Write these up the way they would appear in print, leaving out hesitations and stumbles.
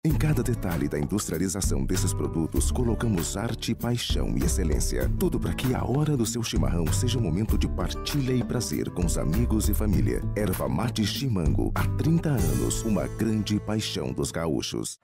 Em cada detalhe da industrialização desses produtos, colocamos arte, paixão e excelência. Tudo para que a hora do seu chimarrão seja um momento de partilha e prazer com os amigos e família. Erva Mate Chimango, há 30 anos, uma grande paixão dos gaúchos.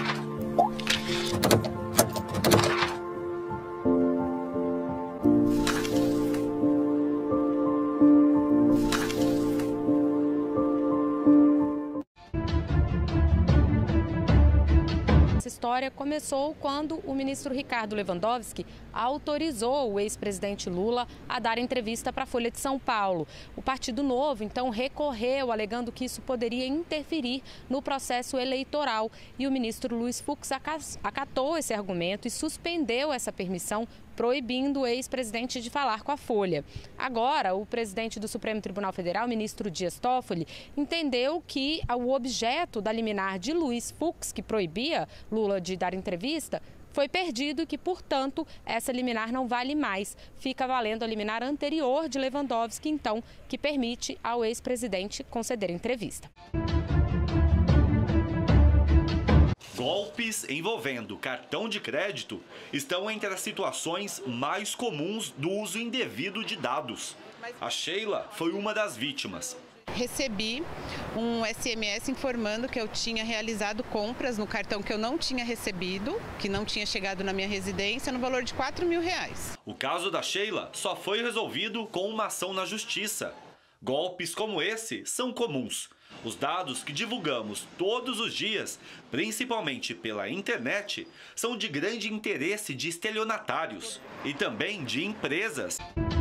Essa história começou quando o ministro Ricardo Lewandowski autorizou o ex-presidente Lula a dar entrevista para a Folha de São Paulo. O Partido Novo, então, recorreu, alegando que isso poderia interferir no processo eleitoral. E o ministro Luiz Fux acatou esse argumento e suspendeu essa permissão, proibindo o ex-presidente de falar com a Folha. Agora, o presidente do Supremo Tribunal Federal, ministro Dias Toffoli, entendeu que o objeto da liminar de Luiz Fux, que proibia Lula de dar entrevista, foi perdido e que, portanto, essa liminar não vale mais. Fica valendo a liminar anterior de Lewandowski, então, que permite ao ex-presidente conceder entrevista. Golpes envolvendo cartão de crédito estão entre as situações mais comuns do uso indevido de dados. A Sheila foi uma das vítimas. Recebi um SMS informando que eu tinha realizado compras no cartão que eu não tinha recebido, que não tinha chegado na minha residência, no valor de R$4.000. O caso da Sheila só foi resolvido com uma ação na justiça. Golpes como esse são comuns. Os dados que divulgamos todos os dias, principalmente pela internet, são de grande interesse de estelionatários e também de empresas.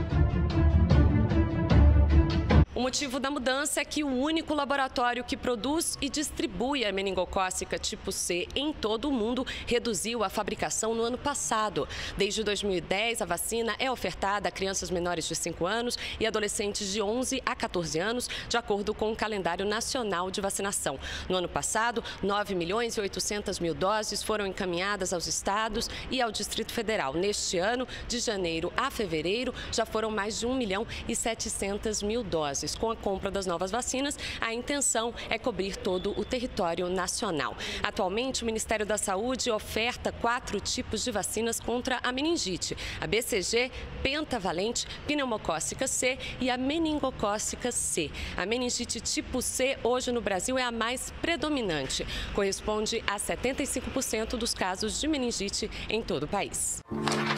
O motivo da mudança é que o único laboratório que produz e distribui a meningocócica tipo C em todo o mundo reduziu a fabricação no ano passado. Desde 2010, a vacina é ofertada a crianças menores de 5 anos e adolescentes de 11 a 14 anos, de acordo com o calendário nacional de vacinação. No ano passado, 9.800.000 doses foram encaminhadas aos estados e ao Distrito Federal. Neste ano, de janeiro a fevereiro, já foram mais de 1.700.000 doses. Com a compra das novas vacinas, a intenção é cobrir todo o território nacional. Atualmente, o Ministério da Saúde oferta 4 tipos de vacinas contra a meningite: a BCG, pentavalente, pneumocócica C e a meningocócica C. A meningite tipo C hoje no Brasil é a mais predominante. Corresponde a 75% dos casos de meningite em todo o país.